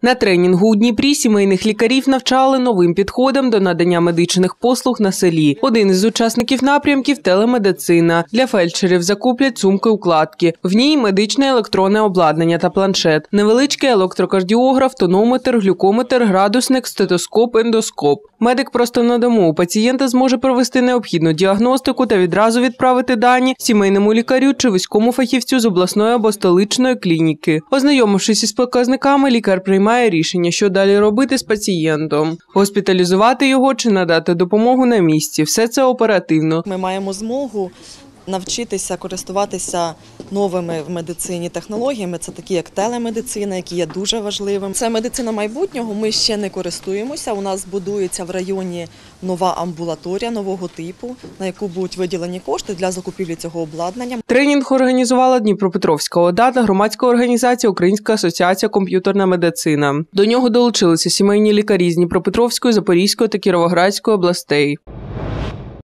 На тренінгу у Дніпрі сімейних лікарів навчали новим підходам до надання медичних послуг на селі. Один із учасників напрямків – телемедицина. Для фельдшерів закуплять сумки-укладки. В ній медичне електронне обладнання та планшет. Невеличкий електрокардіограф, тонометр, глюкометр, градусник, стетоскоп, ендоскоп. Медик просто на дому у пацієнта зможе провести необхідну діагностику та відразу відправити дані сімейному лікарю чи вузькому фахівцю з обласної або столичної клініки. Ознайомившись із показниками, лікар приймає рішення, що далі робити з пацієнтом. Госпіталізувати його чи надати допомогу на місці. Все це оперативно. Ми маємо змогу навчитися користуватися новими в медицині технологіями. Це такі, як телемедицина, які є дуже важливим. Це медицина майбутнього, ми ще не користуємося. У нас будується в районі нова амбулаторія нового типу, на яку будуть виділені кошти для закупівлі цього обладнання. Тренінг організувала Дніпропетровська ОДА та громадська організація Українська асоціація комп'ютерна медицина. До нього долучилися сімейні лікарі з Дніпропетровської, Запорізької та Кіровоградської областей.